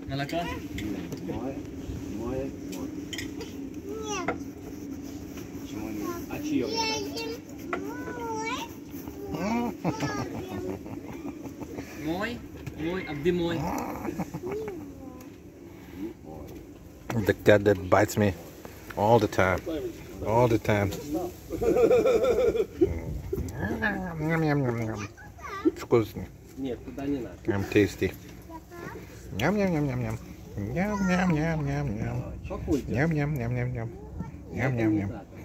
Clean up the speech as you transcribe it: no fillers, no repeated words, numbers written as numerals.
Молоко? Мой. Почему нет? А чье? Мой, а где мой? The cat that bites me all the time. All the time. Вкусно. Нет, туда не надо. I'm tasty. Ням-ням-ням-ням-ням. Ням-ням-ням-ням-ням. Похуй. Ням-ням-ням-ням-ням. Ням-ням-ням.